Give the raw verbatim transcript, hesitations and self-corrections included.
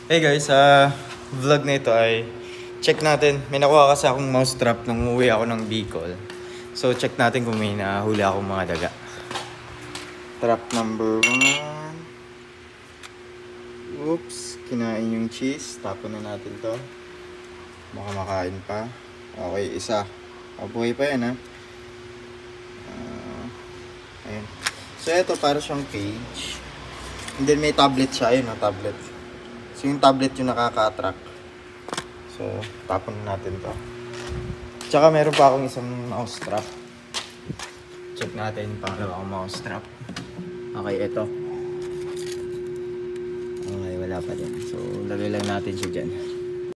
Hey guys, sa uh, vlog na ito ay check natin. May nakuha kasi akong mouse trap nung umuwi ako ng Bicol. So check natin kung may nahuli akong mga daga. Trap number one. Oops, kinain yung cheese. Tapon na natin to. Baka makain pa. Okay, isa. Mabuhay pa yan ha. Uh, ayun. So ito para siyang cage. And then may tablet siya. Ayun o, tablet. So yung tablet yung nakaka-attract. So tapon natin to. Tsaka meron pa akong isang mouse trap. Check natin yung pangalawa akong mouse trap. Okay, ito. Okay, wala pa din. So lagay lang natin siya dyan.